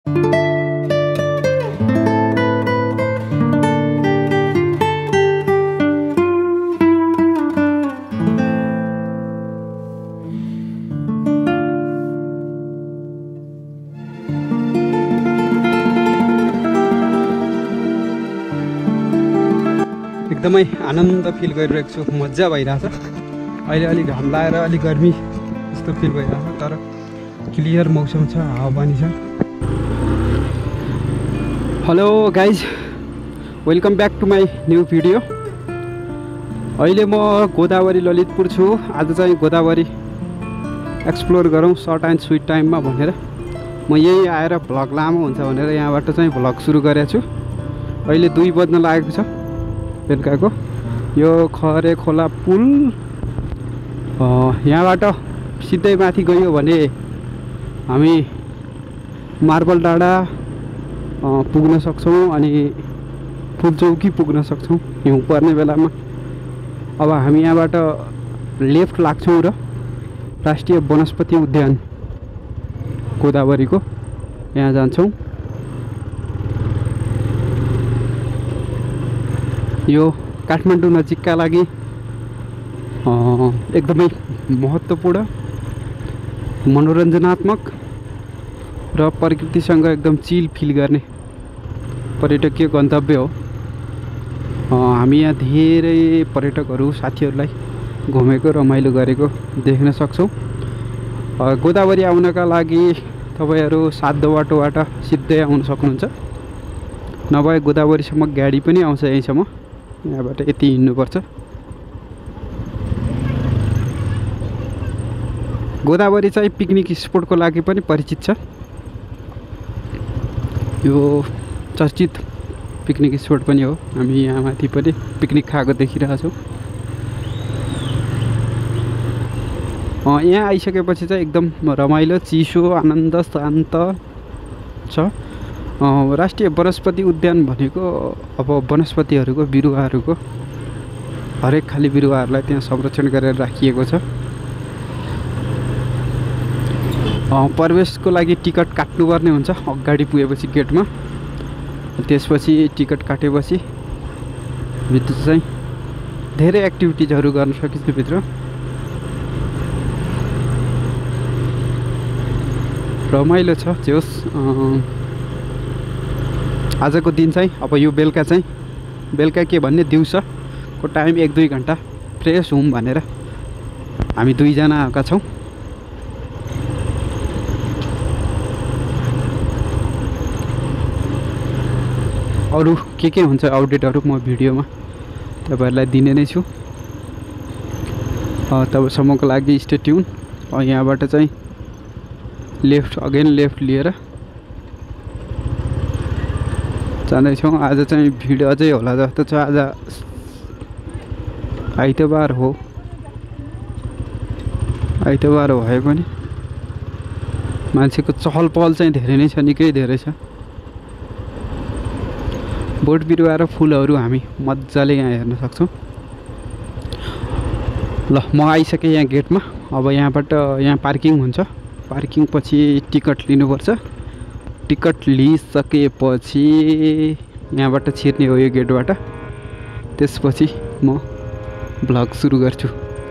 एकदमै आनन्द फिल गरिरहेको छु, मजा भइरहेछ। अहिले अलि घाम लागेर अलि गर्मी जस्तो फिल भइरहेछ, तर क्लियर मौसम छ, हावापानी छ। Hello guys, welcome back to my new video. अहिले म गोदावरी ललितपुर छु। आज चाहिँ गोदावरी एक्सप्लोर गरौँ सर्ट एन्ड स्विट टाइममा भनेर म यही आएर भ्लग लामो हुन्छ भनेर यहाँबाट चाहिँ भ्लग सुरु गरेको छु। अहिले 2 बज्न लागेको छ बेलुकाको। यो खरे खोला पुल यहाँबाट सिधै माथि गयो भने हामी मार्बल डाँडा पुग्न सक्छौँ अनि फुलचौकी पुग्न सक्छौँ हिउँ पर्ने बेलामा। अब हामी यहाँबाट लेफ्ट लाग्छौँ र राष्ट्रिय वनस्पति उद्यान गोदावरीको यहाँ जान्छौँ। यो काठमाडौँ नजिकका लागि एकदमै महत्त्वपूर्ण, मनोरञ्जनात्मक र प्रकृतिसँग एकदम चिल फिल गर्ने पर्यटकीय गन्तव्य हो। हामी यहाँ धेरै पर्यटकहरू साथीहरूलाई घुमेको रमाइलो गरेको देख्न सक्छौँ। गोदावरी आउनका लागि तपाईहरू 7 बाटोबाट सिधै आउन सक्नुहुन्छ, नभए गोदावरीसम्म गाडी पनि आउँछ यहीँसम्म। यहाँबाट यति हिँड्नुपर्छ। गोदावरी चाहिँ पिकनिक स्पोटको लागि पनि परिचित छ। यो चर्चित पिकनिक स्पोट पनि हो। हामी यहाँ माथि पनि पिकनिक खाएको देखिरहेछौँ। यहाँ आइसकेपछि चाहिँ एकदम रमाइलो, चिसो, आनन्द, शान्त छ। राष्ट्रिय वनस्पति उद्यान भनेको अब वनस्पतिहरूको बिरुवाहरूको हरेक खाली बिरुवाहरूलाई त्यहाँ संरक्षण गरेर राखिएको छ। प्रवेशको लागि टिकट काट्नुपर्ने हुन्छ अगाडि पुगेपछि गेटमा। त्यसपछि टिकट काटेपछि भित्र चाहिँ धेरै एक्टिभिटिजहरू गर्न सकिन्छ। भित्र रमाइलो छ। जे होस्, आजको दिन चाहिँ अब यो बेलुका चाहिँ बेलुका के भन्ने दिउँसोको टाइम 1-2 घन्टा फ्रेस हुँ भनेर हामी 2 जना आएका छौँ। अरू के हुन्छ अपडेटहरू म भिडियोमा तपाईहरुलाई दिने नै छु। तबसम्मको लागि स्टे ट्युन। यहाँबाट चाहिँ लेफ्ट लेफ्ट लिएर जाँदैछौँ। आज चाहिँ भिड अझै होला जस्तो छ। आज आइतबार हो, आइतबार भए पनि मान्छेको चहल पहल चाहिँ धेरै नै छ, निकै धेरै छ। बोट बिरुवा र फुलहरू हामी मजाले यहाँ हेर्न सक्छौँ। ल, म आइसकेँ यहाँ गेटमा। अब यहाँबाट यहाँ पार्किङ हुन्छ। पार्किङ पछि टिकट लिनुपर्छ। टिकट लिइसकेपछि यहाँबाट छिर्ने हो यो गेटबाट। त्यसपछि म भ्लग सुरु गर्छु।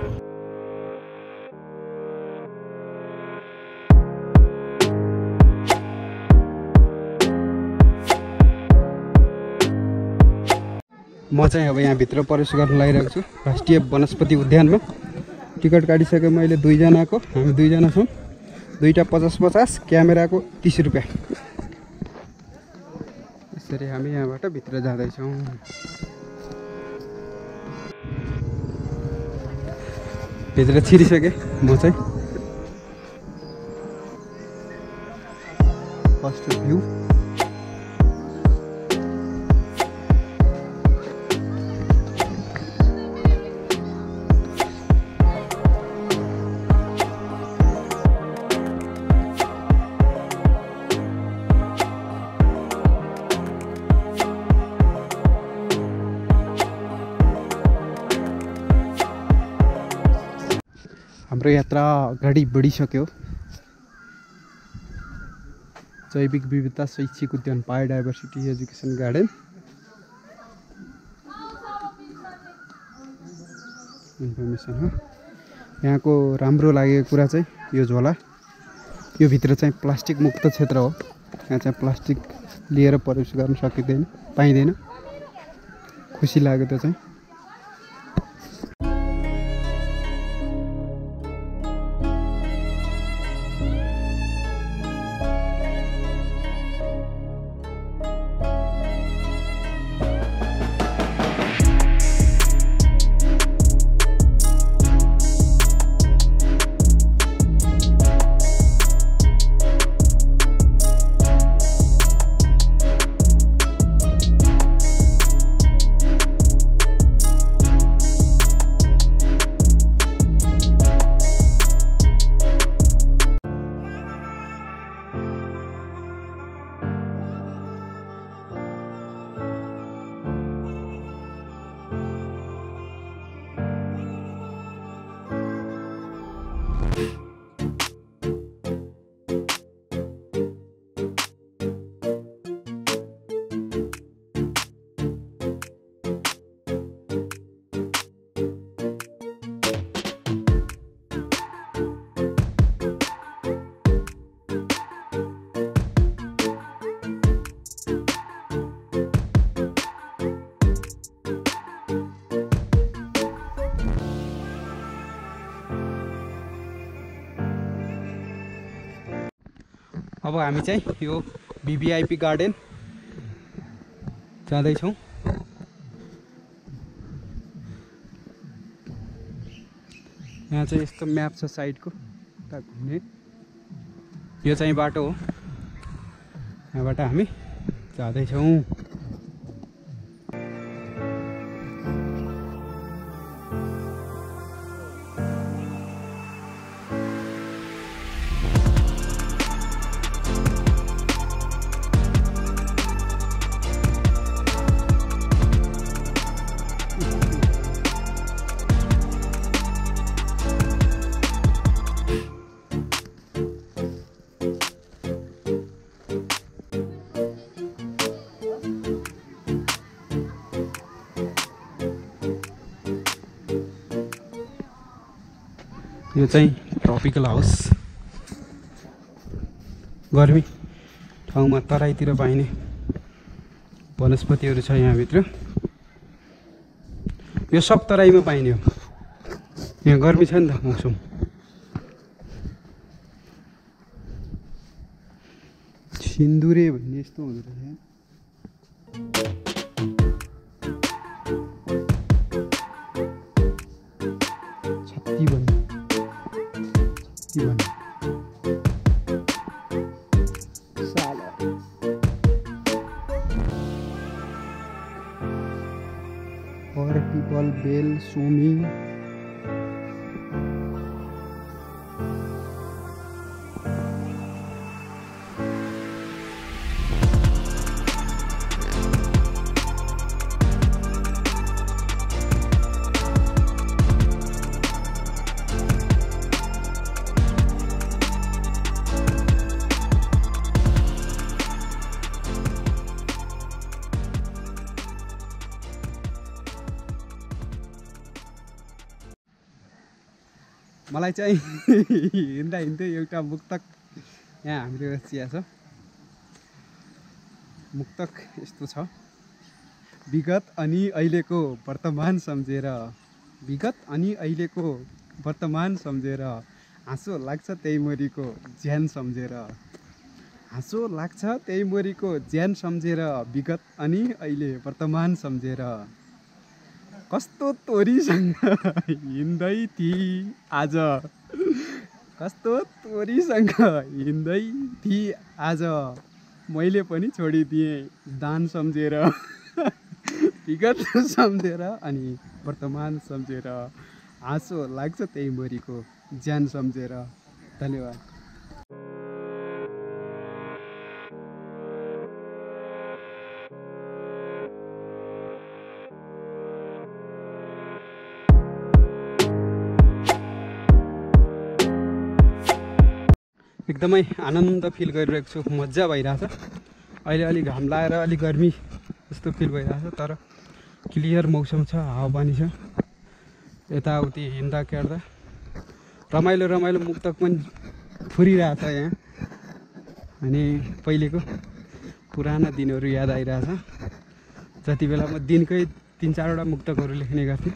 म चाहिँ अब यहाँ भित्र प्रवेश गर्न लागिरहेको छु राष्ट्रिय वनस्पति उद्यानमा। टिकट काटिसकेँ मैले 2 जनाको। हामी 2 जना छौँ। दुईटा 50-50, क्यामेराको 30 रुपियाँ। यसरी हामी यहाँबाट भित्र जाँदैछौँ। भित्र छिरिसकेँ म चाहिँ। फर्स्ट भ्यू हाम्रो यात्रा अगाडि बढिसक्यो। जैविक विविधता शैक्षिक उद्यान बायोडाइभर्सिटी एजुकेसन गार्डन इन्फर्मेसन हो। यहाँको राम्रो लागेको कुरा चाहिँ यो झोला, यो भित्र चाहिँ प्लास्टिक मुक्त क्षेत्र हो। यहाँ चाहिँ प्लास्टिक लिएर प्रवेश गर्न सकिँदैन, पाइँदैन। खुसी लाग्यो त्यो चाहिँ। अब हामी चाहिँ यो भिभिआइपी गार्डन जाँदैछौँ। यहाँ चाहिँ यस्तो म्याप छ साइडको, उता घुम्ने। यो चाहिँ बाटो हो, यहाँबाट हामी जाँदैछौँ। यो चाहिँ ट्रपिकल हाउस, गर्मी ठाउँमा तराईतिर पाइने वनस्पतिहरू छ यहाँभित्र। यो सब तराईमा पाइने हो। यहाँ गर्मी छ नि त मौसम। सिन्दुरे भन्ने यस्तो हुँदो रहेछ। बेल स्विमिङ, मलाई चाहिँ हिँड्दा हिँड्दै एउटा मुक्तक यहाँ हाम्रो चिया छ। मुक्तक यस्तो छ: विगत अनि अहिलेको वर्तमान सम्झेर, विगत अनि अहिलेको वर्तमान सम्झेर, हाँसो लाग्छ त्यही मुरीको ज्यान सम्झेर, हाँसो लाग्छ त्यही मुरीको ज्यान सम्झेर, विगत अनि अहिले वर्तमान सम्झेर, कस्तो तोरीसँग हिँड्दै थिए आज, कस्तो तोरीसँग हिँड्दै थिए आज, मैले पनि छोडिदिएँ दान सम्झेर, विगत सम्झेर अनि वर्तमान सम्झेर, हाँसो लाग्छ त्यही मुरीको ज्यान सम्झेर। धन्यवाद। एकदमै आनन्द फिल गरिरहेको छु, मजा भइरहेछ। अहिले अलि घाम लागेर अलि गर्मी जस्तो फिल भइरहेछ, तर क्लियर मौसम छ, हावापानी छ। यताउति हिँड्दा केर्दा रमाइलो रमाइलो मुक्तक पनि फुरिरहेछ यहाँ। अनि पहिलेको पुराना दिनहरू याद आइरहेछ, जति बेला म दिनकै 3-4वटा मुक्तकहरू लेख्ने गर्थेँ।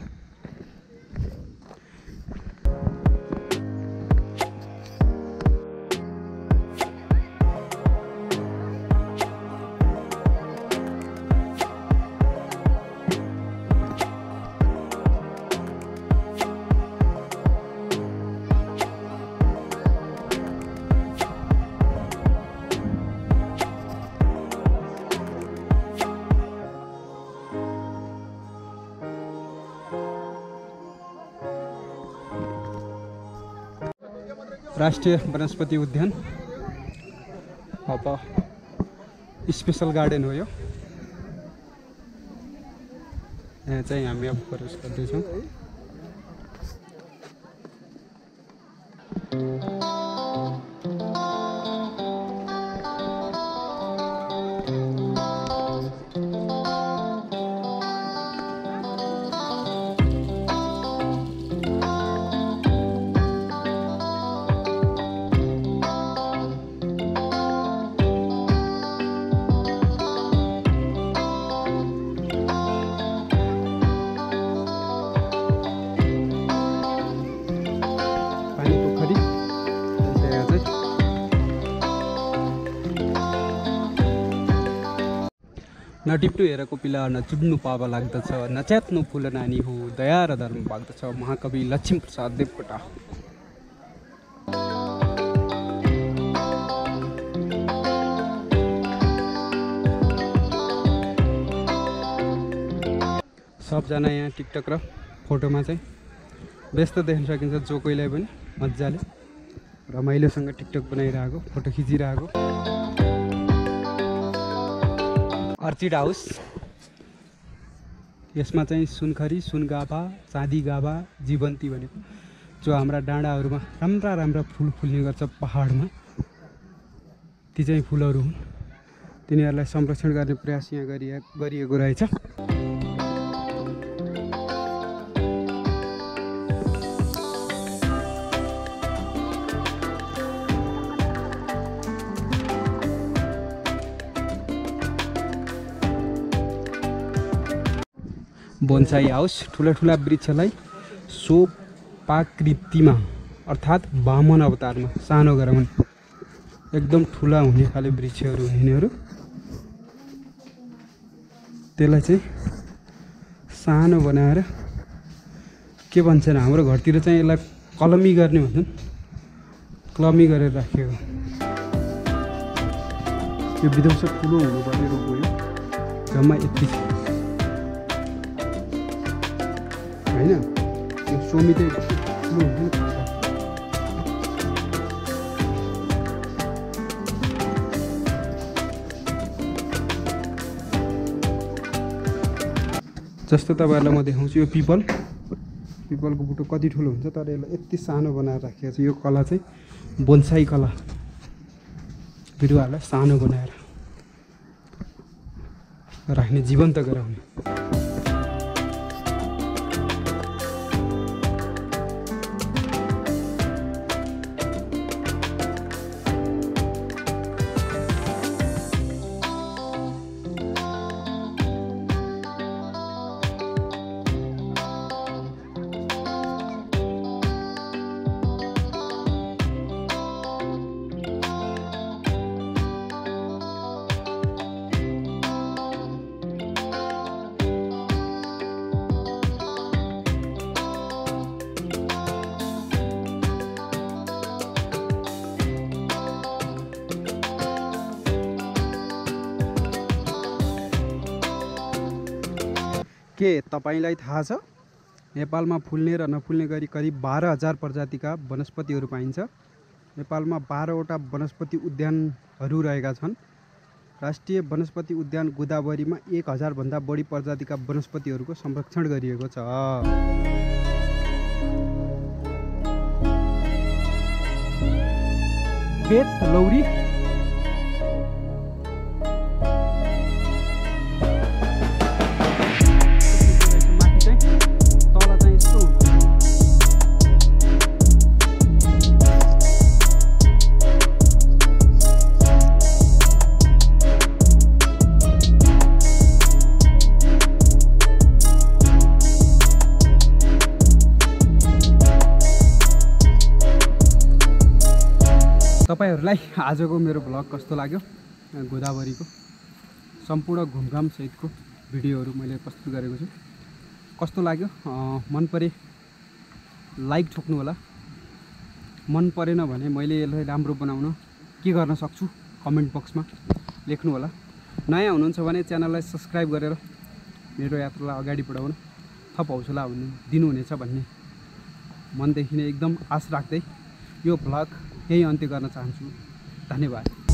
राष्ट्रिय वनस्पति उद्यान अब स्पेशल गार्डन हो यो। यहाँ चाहिँ हामी अब प्रवेश गर्दैछौँ। नटिप्टु हेरेको पिला नचुड्नु पाप लाग्दछ, नच्यात्नु फुल नानी हो, दया र धर्म पाग्दछ। महाकवि लक्ष्मीप्रसाद देवकोटा। सबजना यहाँ टिकटक र फोटोमा चाहिँ व्यस्त देख्न सकिन्छ। जो कोहीलाई पनि मजाले रमाइलोसँग टिकटक बनाइरहेको, फोटो खिचिरहेको। अर्चिड हाउस, यसमा चाहिँ सुनखरी, सुनगाभा, चाँदी गाभा, जीवन्ती भनेको जो हाम्रा डाँडाहरूमा राम्रा राम्रा फुल फुल्ने गर्छ पहाडमा, ती चाहिँ फुलहरू हुन्। तिनीहरूलाई संरक्षण गर्ने प्रयास यहाँ गरिएको रहेछ। बोन्साई हाउस, ठुला ठुला वृक्षलाई सोपाकृतिमा अर्थात् वामन अवतारमा सानो गराउन, एकदम ठुला हुने खाले वृक्षहरू यिनीहरू, त्यसलाई चाहिँ सानो बनाएर के भन्छन् हाम्रो घरतिर चाहिँ यसलाई कलमी गर्ने भन्छन्, कलमी गरेर राखेको। यो विध्वंस ठुलो हुनुपर्ने रोग हो। जम्मा यति छ हैन, यो सोमितै ठुलो हुन्छ। जस्तो तपाईँहरूलाई म देखाउँछु, यो पिपलको बुटो कति ठुलो हुन्छ, तर यसलाई यति सानो बनाएर राखेको छ। यो कला चाहिँ बोन्साई कला, बिरुवाहरूलाई सानो बनाएर राख्ने, जीवन्त गराउने। के तपाईलाई थाहा छ, नेपालमा फुल्ने र नफुल्ने गरी करिब 12,000 प्रजातिका वनस्पतिहरू पाइन्छ। नेपालमा 12वटा वनस्पति उद्यानहरू रहेका छन्। राष्ट्रिय वनस्पति उद्यान गोदावरीमा 1000 भन्दा बढी प्रजातिका वनस्पतिहरूको संरक्षण गरिएको छ। बेत लौरी माथि चाहिँ तल चाहिँ यस्तो हुन्छ। तपाईहरुलाई आजको मेरो भ्लग कस्तो लाग्यो, गोदावरीको सम्पूर्ण घुमघाम सहितको भिडियोहरू मैले प्रस्तुत गरेको छु। कस्तो लाग्यो मन परे लाइक ठोक्नु होला, मन परेन भने मैले यसलाई राम्रो बनाउन के गर्न सक्छु कमेन्ट बक्समा लेख्नु होला। नयाँ हुनुहुन्छ भने च्यानललाई सब्स्क्राइब गरेर मेरो यात्रालाई अगाडि बढाउन थप हौसला दिनुहुनेछ भन्ने मनदेखि नै एकदम आश राख्दै यो भ्लग यही अन्त्य गर्न चाहन्छु। धन्यवाद।